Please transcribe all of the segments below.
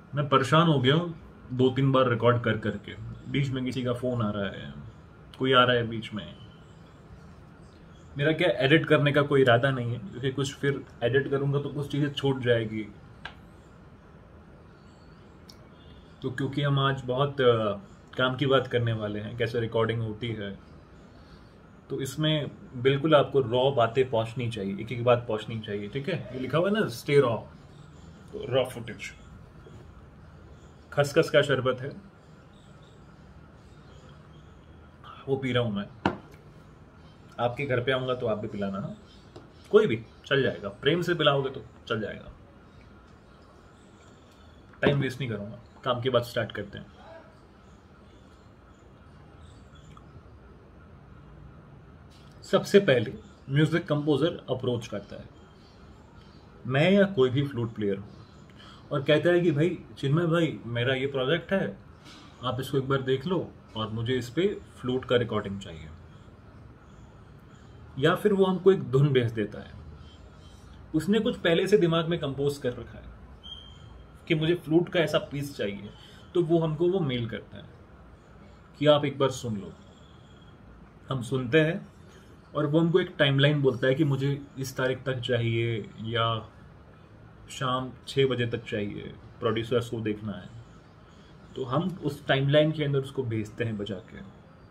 मैं परेशान हो गया हूँ 2-3 बार रिकॉर्ड कर करके। बीच में किसी का फोन आ रहा है, कोई आ रहा है बीच में। मेरा क्या एडिट करने का कोई इरादा नहीं है, क्योंकि कुछ फिर एडिट करूंगा तो कुछ चीजें छूट जाएगी। तो क्योंकि हम आज बहुत काम की बात करने वाले हैं, कैसे रिकॉर्डिंग होती है, तो इसमें बिल्कुल आपको रॉ बातें पहुंचनी चाहिए, एक एक बात पहुंचनी चाहिए। ठीक है, ये लिखा हुआ है ना, स्टे रॉ। तो रॉ फुटेज। खसखस का शरबत है, वो पी रहा हूं मैं। आपके घर पे आऊंगा तो आप भी पिलाना। हाँ, कोई भी चल जाएगा, प्रेम से पिलाओगे तो चल जाएगा। टाइम वेस्ट नहीं करूंगा, काम की बात स्टार्ट करते हैं। सबसे पहले म्यूजिक कंपोजर अप्रोच करता है, मैं या कोई भी फ्लूट प्लेयर हो, और कहता है कि भाई चिन्मय भाई, मेरा ये प्रोजेक्ट है, आप इसको एक बार देख लो और मुझे इस पे फ्लूट का रिकॉर्डिंग चाहिए। या फिर वो हमको एक धुन भेज देता है, उसने कुछ पहले से दिमाग में कंपोज कर रखा है कि मुझे फ्लूट का ऐसा पीस चाहिए, तो वो हमको वो मेल करता है कि आप एक बार सुन लो। हम सुनते हैं और वो हमको एक टाइमलाइन बोलता है कि मुझे इस तारीख तक चाहिए या शाम 6 बजे तक चाहिए, प्रोड्यूसर्स को देखना है। तो हम उस टाइमलाइन के अंदर उसको भेजते हैं बजा के।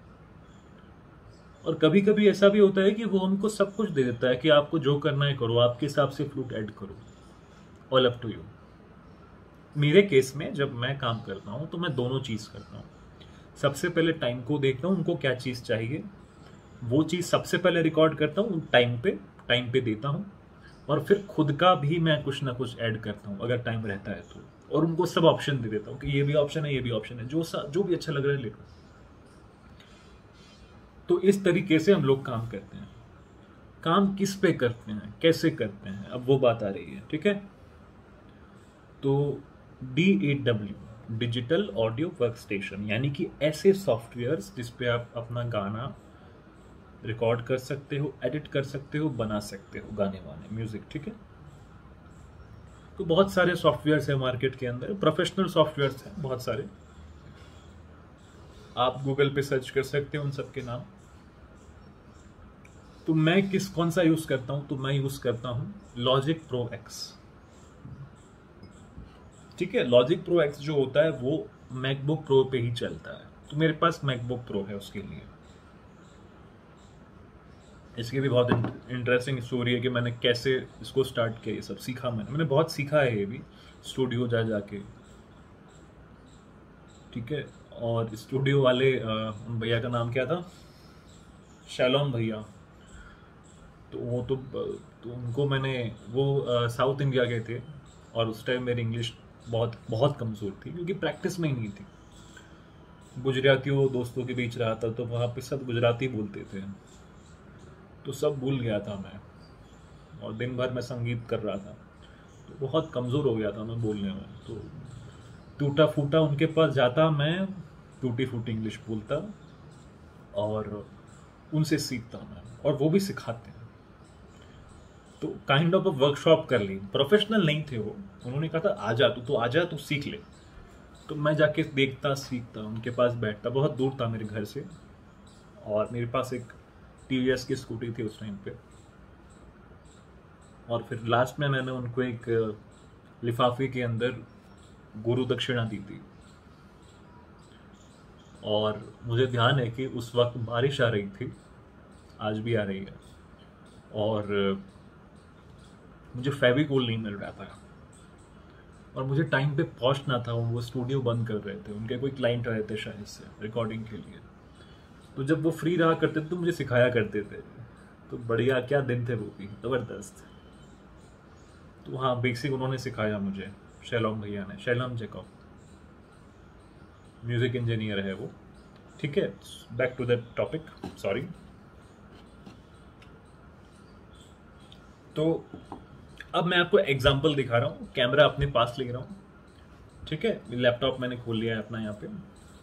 और कभी कभी ऐसा भी होता है कि वो हमको सब कुछ दे देता है कि आपको जो करना है करो, आपके हिसाब से फ्लूट ऐड करो, ऑल अप टू यू। मेरे केस में जब मैं काम करता हूँ तो मैं दोनों चीज़ करता हूँ। सबसे पहले टाइम को देखता हूँ, उनको क्या चीज़ चाहिए, वो चीज़ सबसे पहले रिकॉर्ड करता हूँ टाइम पे देता हूँ। और फिर खुद का भी मैं कुछ ना कुछ ऐड करता हूँ अगर टाइम रहता है तो, और उनको सब ऑप्शन दे देता हूँ कि ये भी ऑप्शन है, ये भी ऑप्शन है, जो भी अच्छा लग रहा है ले लो। तो इस तरीके से हम लोग काम करते हैं। काम किस पे करते हैं, कैसे करते हैं, अब वो बात आ रही है। ठीक है, तो DAW, digital audio workstation, यानी कि ऐसे सॉफ्टवेयर्स जिस पे आप अपना गाना रिकॉर्ड कर सकते हो, एडिट कर सकते हो, बना सकते हो, गाने वाने म्यूजिक। ठीक है, तो बहुत सारे सॉफ्टवेयर्स है मार्केट के अंदर, प्रोफेशनल सॉफ्टवेयर्स हैं बहुत सारे। आप गूगल पे सर्च कर सकते हो उन सबके नाम। तो मैं कौन सा यूज करता हूं, तो मैं यूज करता हूं लॉजिक प्रो एक्स। ठीक है, लॉजिक प्रो एक्स जो होता है वो मैकबुक प्रो पे ही चलता है, तो मेरे पास मैकबुक प्रो है उसके लिए। इसकी भी बहुत इंटरेस्टिंग स्टोरी है कि मैंने कैसे इसको स्टार्ट किया, ये सब सीखा मैंने बहुत सीखा है ये भी, स्टूडियो जा जाके। ठीक है, और स्टूडियो वाले उन भैया का नाम क्या था, शैलोम भैया। तो वो तो उनको मैंने, वो साउथ इंडिया के थे, और उस टाइम मेरी इंग्लिश बहुत बहुत कमज़ोर थी क्योंकि प्रैक्टिस में ही नहीं थी। गुजरातियों दोस्तों के बीच रहा था तो वहाँ पे सब गुजराती बोलते थे, तो सब भूल गया था मैं, और दिन भर मैं संगीत कर रहा था, तो बहुत कमज़ोर हो गया था मैं बोलने में। तो टूटा फूटा उनके पास जाता मैं, टूटी फूटी इंग्लिश बोलता और उनसे सीखता मैं, और वो भी सिखाते हैं। तो काइंड ऑफ वर्कशॉप कर ली, प्रोफेशनल नहीं थे वो, उन्होंने कहा था आजा तू, तो आजा तू सीख ले। तो मैं जाके देखता सीखता, उनके पास बैठता, बहुत दूर था मेरे घर से, और मेरे पास एक TVS की स्कूटी थी उस टाइम पे। और फिर लास्ट में मैंने उनको एक लिफाफे के अंदर गुरु दक्षिणा दी थी। और मुझे ध्यान है कि उस वक्त बारिश आ रही थी, आज भी आ रही है, और मुझे फेविकोल नहीं मिल रहा था, और मुझे टाइम पे पहुंचना था। वो स्टूडियो बंद कर रहे थे, उनके कोई क्लाइंट रहे थे शायद से रिकॉर्डिंग के लिए। तो जब वो फ्री रहा करते थे तो मुझे सिखाया करते थे, तो बढ़िया क्या दिन थे वो भी, ज़बरदस्त। तो हाँ, बेसिक उन्होंने सिखाया मुझे, शैलोम भैया ने, शैलोम जैकब, म्यूजिक इंजीनियर है वो। ठीक है, back to the topic, sorry. तो अब मैं आपको एग्जांपल दिखा रहा हूँ, कैमरा अपने पास ले रहा हूँ। ठीक है, लैपटॉप मैंने खोल लिया है अपना यहाँ पे।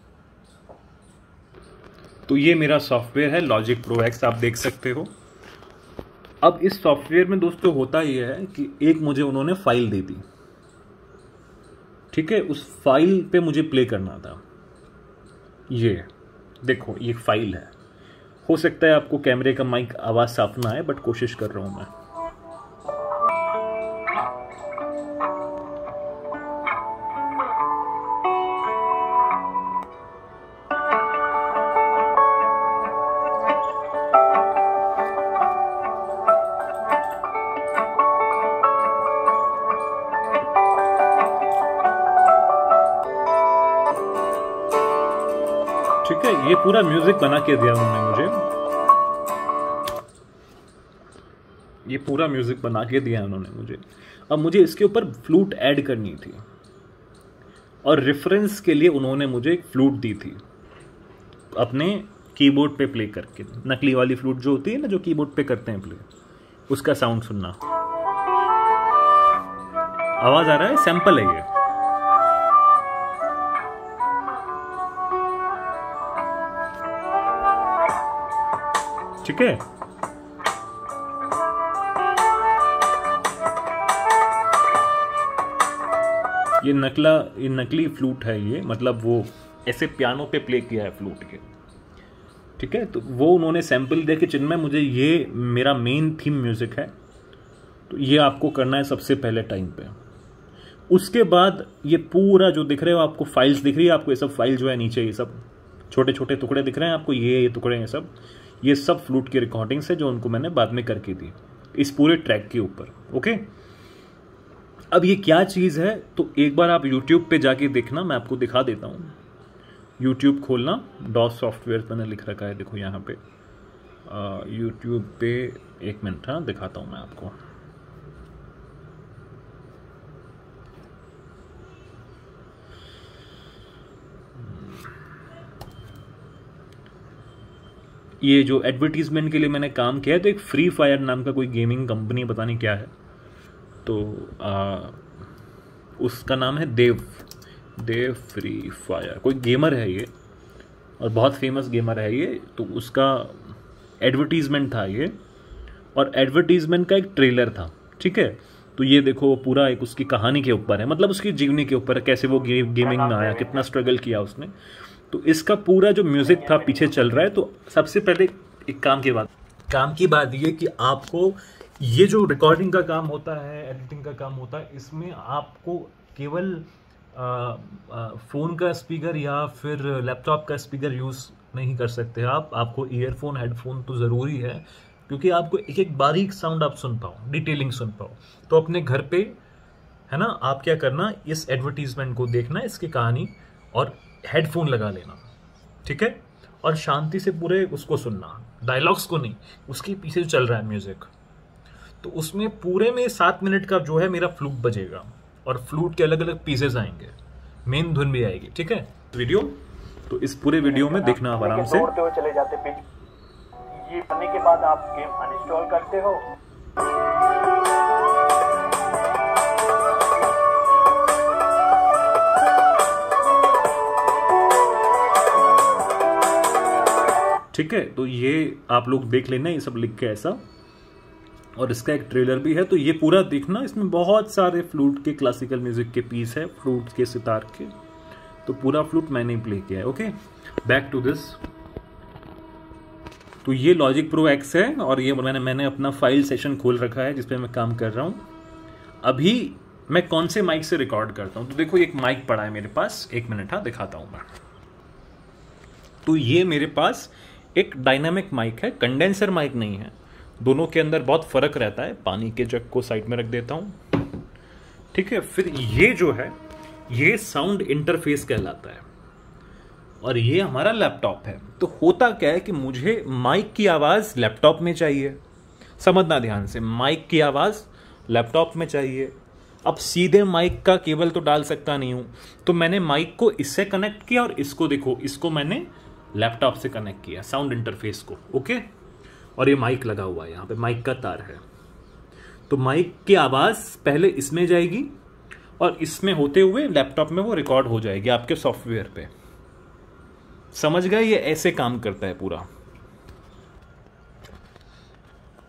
तो ये मेरा सॉफ्टवेयर है लॉजिक प्रो एक्स, आप देख सकते हो। अब इस सॉफ्टवेयर में दोस्तों होता ये है कि एक मुझे उन्होंने फाइल दे दी। ठीक है, उस फाइल पे मुझे प्ले करना था। ये देखो, ये फाइल है। हो सकता है आपको कैमरे का माइक आवाज़ साफ ना आए, बट कोशिश कर रहा हूँ मैं। ठीक है, ये पूरा म्यूजिक बना के दिया उन्होंने मुझे, ये पूरा म्यूजिक बना के दिया उन्होंने मुझे। अब मुझे इसके ऊपर फ्लूट ऐड करनी थी, और रेफरेंस के लिए उन्होंने मुझे एक फ्लूट दी थी अपने कीबोर्ड पे प्ले करके। नकली वाली फ्लूट जो होती है ना, जो कीबोर्ड पे करते हैं प्ले, उसका साउंड सुनना। आवाज आ रहा है, सैंपल है ये। ठीक है, ये नकली फ्लूट है ये, मतलब वो ऐसे पियानो पे प्ले किया है फ्लूट के। ठीक है, तो वो उन्होंने सैंपल दे के, जिनमें मुझे ये मेरा मेन थीम म्यूजिक है, तो ये आपको करना है सबसे पहले टाइम पे। उसके बाद ये पूरा जो दिख रहे हो आपको, फाइल्स दिख रही है आपको, ये सब फाइल जो है नीचे, ये सब छोटे छोटे टुकड़े दिख रहे हैं आपको, ये टुकड़े हैं सब, ये सब फ्लूट की रिकॉर्डिंग्स है जो उनको मैंने बाद में करके दी इस पूरे ट्रैक के ऊपर। ओके, अब ये क्या चीज़ है, तो एक बार आप YouTube पे जाके देखना, मैं आपको दिखा देता हूँ। YouTube खोलना, डॉस सॉफ्टवेयर मैंने लिख रखा है, देखो यहाँ पे YouTube पे। एक मिनट, हाँ दिखाता हूँ मैं आपको। ये जो एडवर्टीजमेंट के लिए मैंने काम किया है, तो एक फ्री फायर नाम का कोई गेमिंग कंपनी, पता नहीं क्या है, तो उसका नाम है देव फ्री फायर, कोई गेमर है ये, और बहुत फेमस गेमर है ये। तो उसका एडवर्टीजमेंट था ये, और एडवर्टीजमेंट का एक ट्रेलर था। ठीक है, तो ये देखो पूरा एक उसकी कहानी के ऊपर है, मतलब उसकी जीवनी के ऊपर है, कैसे वो गेमिंग में आया, कितना स्ट्रगल किया उसने। तो इसका पूरा जो म्यूजिक था पीछे चल रहा है। तो सबसे पहले एक काम की बात ये कि आपको ये जो रिकॉर्डिंग का काम होता है, एडिटिंग का काम होता है, इसमें आपको केवल फ़ोन का स्पीकर या फिर लैपटॉप का स्पीकर यूज़ नहीं कर सकते आप। आपको ईयरफोन, हेडफोन तो ज़रूरी है, क्योंकि आपको एक एक बारीक साउंड आप सुन पाओ, डिटेलिंग सुन पाओ। तो अपने घर पे है ना, आप क्या करना, इस एडवर्टीजमेंट को देखना, इसकी कहानी, और हेडफोन लगा लेना। ठीक है, और शांति से पूरे उसको सुनना, डायलॉग्स को नहीं, उसके पीछे जो चल रहा है म्यूजिक। तो उसमें पूरे में 7 मिनट का जो है मेरा फ्लूट बजेगा, और फ्लूट के अलग अलग पीसेस आएंगे, मेन धुन भी आएगी। ठीक है, वीडियो तो इस पूरे वीडियो में देखना आप आराम से। दौड़ते हुए चले जाते पिच। ये करने के बाद आप गेम अनइंस्टॉल करते हो। ठीक है, तो ये आप लोग देख लेना, ये सब लिख के ऐसा, और इसका एक ट्रेलर भी है, तो ये पूरा देखना। इसमें बहुत सारे फ्लूट के, क्लासिकल म्यूजिक के पीस है, फ्लूट के, सितार के, तो पूरा फ्लूट मैंने प्ले किया है। Okay, back to this. तो ये लॉजिक प्रो एक्स है, और ये मैंने अपना फाइल सेशन खोल रखा है जिस पे मैं काम कर रहा हूँ। अभी मैं कौन से माइक से रिकॉर्ड करता हूँ, तो देखो एक माइक पड़ा है मेरे पास, एक मिनट, हाँ दिखाता हूँ मैं। तो ये मेरे पास एक डायनामिक माइक है, कंडेंसर माइक नहीं है, दोनों के अंदर बहुत फर्क रहता है। पानी के जग को साइड में रख देता हूं। ठीक है, फिर ये जो है, ये साउंड इंटरफेस कहलाता है, और ये हमारा लैपटॉप है। तो होता क्या है कि मुझे माइक की आवाज लैपटॉप में चाहिए, समझना ध्यान से, माइक की आवाज लैपटॉप में चाहिए। अब सीधे माइक का केबल तो डाल सकता नहीं हूं, तो मैंने माइक को इससे कनेक्ट किया, और इसको देखो, इसको मैंने लैपटॉप से कनेक्ट किया, साउंड इंटरफेस को। ओके, और ये माइक लगा हुआ है, यहाँ पे माइक का तार है। तो माइक की आवाज़ पहले इसमें जाएगी, और इसमें होते हुए लैपटॉप में वो रिकॉर्ड हो जाएगी आपके सॉफ्टवेयर पे। समझ गए, ये ऐसे काम करता है पूरा।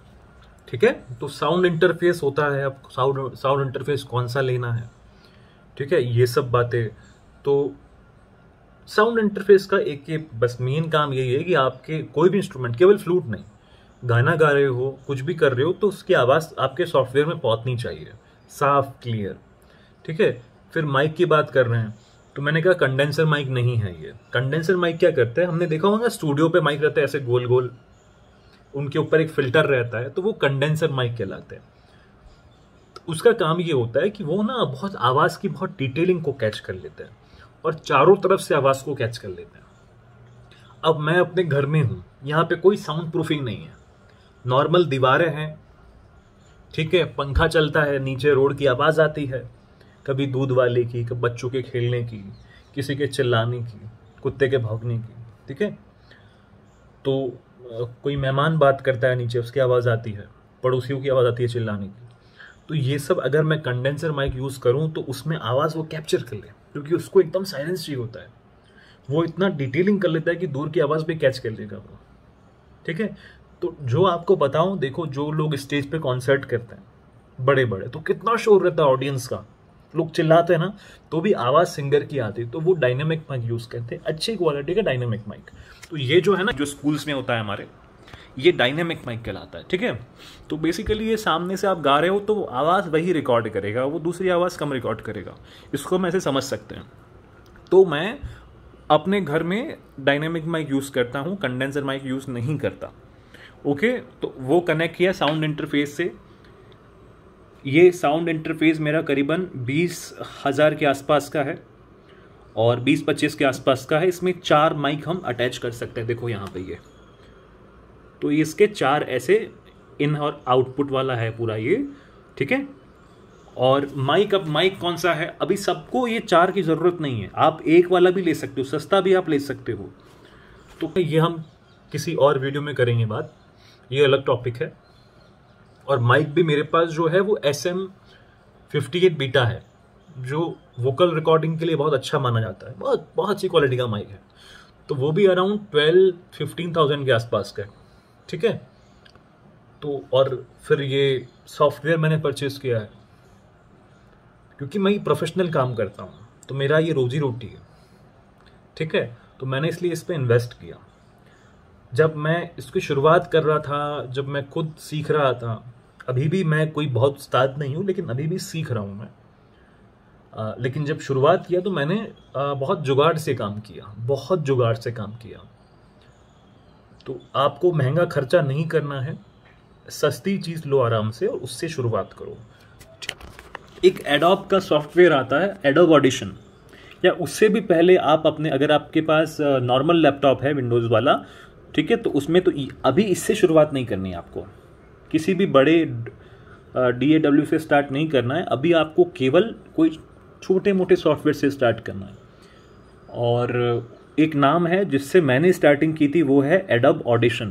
ठीक है, तो साउंड इंटरफेस होता है। अब साउंड इंटरफेस कौन सा लेना है, ठीक है, ये सब बातें। तो साउंड इंटरफेस का एक बस मेन काम यही है कि आपके कोई भी इंस्ट्रूमेंट, केवल फ्लूट नहीं, गाना गा रहे हो, कुछ भी कर रहे हो, तो उसकी आवाज़ आपके सॉफ्टवेयर में पहुंचनी चाहिए, साफ, क्लियर। ठीक है, फिर माइक की बात कर रहे हैं, तो मैंने कहा कंडेंसर माइक नहीं है ये। कंडेंसर माइक क्या करते हैं, हमने देखा होगा स्टूडियो पे माइक रहता है ऐसे गोल गोल, उनके ऊपर एक फिल्टर रहता है, तो वो कंडेंसर माइक कहलाते हैं। तो उसका काम ये होता है कि वो ना बहुत आवाज़ की बहुत डिटेलिंग को कैच कर लेते हैं और चारों तरफ से आवाज़ को कैच कर लेते हैं। अब मैं अपने घर में हूँ, यहाँ पे कोई साउंड प्रूफिंग नहीं है, नॉर्मल दीवारें हैं, ठीक है, पंखा चलता है, नीचे रोड की आवाज़ आती है, कभी दूध वाले की, कभी बच्चों के खेलने की, किसी के चिल्लाने की, कुत्ते के भौंकने की। ठीक है, तो कोई मेहमान बात करता है नीचे, उसकी आवाज़ आती है, पड़ोसियों की आवाज़ आती है चिल्लाने की। तो ये सब अगर मैं कंडेंसर माइक यूज़ करूँ तो उसमें आवाज़ वो कैप्चर कर ले, क्योंकि उसको एकदम साइलेंस चाहिए होता है, वो इतना डिटेलिंग कर लेता है कि दूर की आवाज़ भी कैच कर लेगा वो। ठीक है, तो जो आपको बताऊं, देखो जो लोग स्टेज पे कॉन्सर्ट करते हैं बड़े बड़े, तो कितना शोर रहता है ऑडियंस का, लोग चिल्लाते हैं ना, तो भी आवाज़ सिंगर की आती है, तो वो डायनेमिक माइक यूज़ करते हैं, अच्छी क्वालिटी का डायनेमिक माइक। तो ये जो है ना, जो स्कूल्स में होता है हमारे, ये डायनेमिक माइक कहलाता है। ठीक है, तो बेसिकली ये सामने से आप गा रहे हो तो आवाज़ वही रिकॉर्ड करेगा, वो दूसरी आवाज़ कम रिकॉर्ड करेगा, इसको हम ऐसे समझ सकते हैं। तो मैं अपने घर में डायनेमिक माइक यूज़ करता हूँ, कंडेंसर माइक यूज़ नहीं करता। ओके, तो वो कनेक्ट किया साउंड इंटरफेस से। ये साउंड इंटरफेस मेरा करीबन 20,000 के आसपास का है और 20-25 के आसपास का है। इसमें 4 माइक हम अटैच कर सकते हैं, देखो यहाँ पे ये, तो इसके 4 ऐसे इन और आउटपुट वाला है पूरा ये। ठीक है, और माइक, अब माइक कौन सा है, अभी सबको ये 4 की ज़रूरत नहीं है, आप एक वाला भी ले सकते हो, सस्ता भी आप ले सकते हो। तो ये हम किसी और वीडियो में करेंगे बात, ये अलग टॉपिक है। और माइक भी मेरे पास जो है वो SM58 बीटा है, जो वोकल रिकॉर्डिंग के लिए बहुत अच्छा माना जाता है, बहुत बहुत अच्छी क्वालिटी का माइक है। तो वो भी अराउंड 12-15,000 के आसपास का है। ठीक है, तो और फिर ये सॉफ्टवेयर मैंने परचेज किया है, क्योंकि मैं प्रोफेशनल काम करता हूँ, तो मेरा ये रोजी रोटी है। ठीक है, तो मैंने इसलिए इस पर इन्वेस्ट किया। जब मैं इसकी शुरुआत कर रहा था, जब मैं खुद सीख रहा था, अभी भी मैं कोई बहुत उस्ताद नहीं हूँ, लेकिन अभी भी सीख रहा हूँ मैं। लेकिन जब शुरुआत किया तो मैंने बहुत जुगाड़ से काम किया, बहुत जुगाड़ से काम किया। तो आपको महंगा खर्चा नहीं करना है, सस्ती चीज़ लो आराम से और उससे शुरुआत करो। एक एडोब का सॉफ्टवेयर आता है, एडोब ऑडिशन, या उससे भी पहले आप अपने, अगर आपके पास नॉर्मल लैपटॉप है विंडोज़ वाला, ठीक है, तो उसमें तो अभी इससे शुरुआत नहीं करनी है आपको, किसी भी बड़े DAW से स्टार्ट नहीं करना है, अभी आपको केवल कोई छोटे मोटे सॉफ्टवेयर से स्टार्ट करना है। और एक नाम है जिससे मैंने स्टार्टिंग की थी, वो है एडोब ऑडिशन।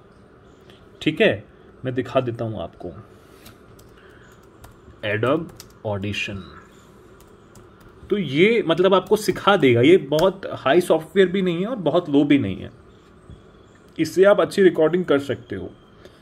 ठीक है, मैं दिखा देता हूँ आपको, एडोब ऑडिशन। तो ये मतलब आपको सिखा देगा, ये बहुत हाई सॉफ्टवेयर भी नहीं है और बहुत लो भी नहीं है, इससे आप अच्छी रिकॉर्डिंग कर सकते हो।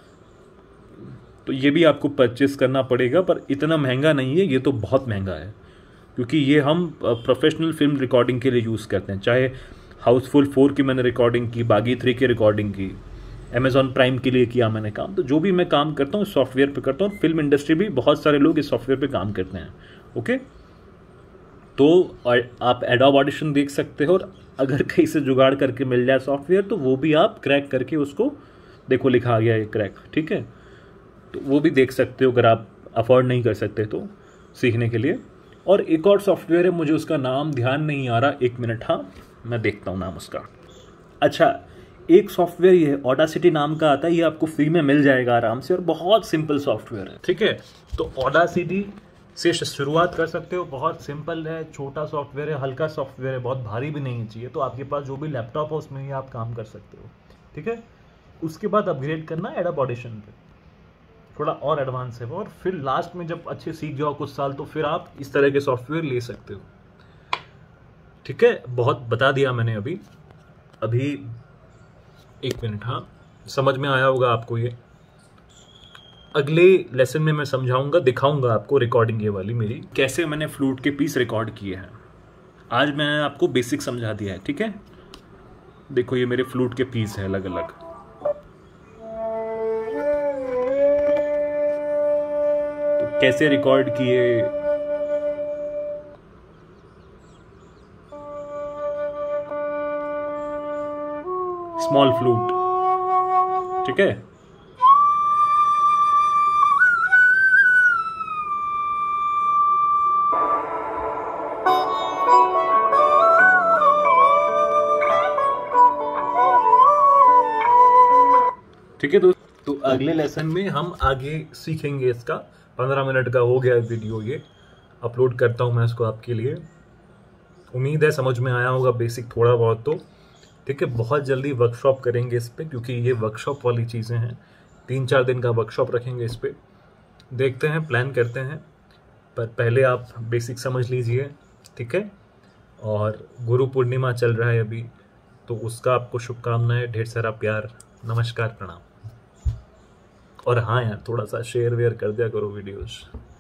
तो ये भी आपको परचेस करना पड़ेगा, पर इतना महंगा नहीं है, ये तो बहुत महंगा है, क्योंकि ये हम प्रोफेशनल फिल्म रिकॉर्डिंग के लिए यूज़ करते हैं। चाहे हाउसफुल 4 की मैंने रिकॉर्डिंग की, बागी 3 की रिकॉर्डिंग की, अमेज़ॉन प्राइम के लिए किया मैंने काम। तो जो भी मैं काम करता हूँ सॉफ्टवेयर पे करता हूँ, फिल्म इंडस्ट्री भी बहुत सारे लोग इस सॉफ्टवेयर पे काम करते हैं। ओके, तो आप एडोब ऑडिशन देख सकते हो, और अगर कहीं से जुगाड़ करके मिल जाए सॉफ्टवेयर तो वो भी आप क्रैक करके उसको, देखो लिखा आ गया है क्रैक। ठीक है, तो वो भी देख सकते हो अगर आप अफोर्ड नहीं कर सकते तो सीखने के लिए। और एक और सॉफ्टवेयर है, मुझे उसका नाम ध्यान नहीं आ रहा, 1 मिनट, हाँ मैं देखता हूँ नाम उसका। अच्छा, एक सॉफ्टवेयर ये ऑडासिटी नाम का आता है, ये आपको फ्री में मिल जाएगा आराम से, और बहुत सिंपल सॉफ्टवेयर है। ठीक है, तो ऑडासिटी से शुरुआत कर सकते हो, बहुत सिंपल है, छोटा सॉफ्टवेयर है, हल्का सॉफ्टवेयर है, बहुत भारी भी नहीं चाहिए। तो आपके पास जो भी लैपटॉप हो उसमें ही आप काम कर सकते हो। ठीक है, उसके बाद अपग्रेड करना एडोब ऑडिशन पे, थोड़ा और एडवांस है वो, और फिर लास्ट में जब अच्छे सीख जाओ कुछ साल, तो फिर आप इस तरह के सॉफ्टवेयर ले सकते हो। ठीक है, बहुत बता दिया मैंने अभी 1 मिनट, हाँ समझ में आया होगा आपको ये। अगले लेसन में मैं समझाऊंगा, दिखाऊंगा आपको रिकॉर्डिंग ये वाली मेरी, कैसे मैंने फ्लूट के पीस रिकॉर्ड किए हैं। आज मैंने आपको बेसिक समझा दिया है, ठीक है। देखो ये मेरे फ्लूट के पीस है अलग अलग। तो कैसे रिकॉर्ड किए, स्मॉल फ्लूट, ठीक है। ठीक है तो अगले लेसन में हम आगे सीखेंगे इसका। 15 मिनट का हो गया वीडियो, ये अपलोड करता हूँ मैं इसको आपके लिए। उम्मीद है समझ में आया होगा बेसिक थोड़ा बहुत तो, ठीक है। बहुत जल्दी वर्कशॉप करेंगे इस पे, क्योंकि ये वर्कशॉप वाली चीज़ें हैं। 3-4 दिन का वर्कशॉप रखेंगे इस पे, देखते हैं, प्लान करते हैं। पर पहले आप बेसिक समझ लीजिए, ठीक है। और गुरु पूर्णिमा चल रहा है अभी, तो उसका आपको शुभकामनाएं, ढेर सारा प्यार, नमस्कार, प्रणाम। और हाँ यार, थोड़ा सा शेयर वेयर कर दिया करो वीडियोज़।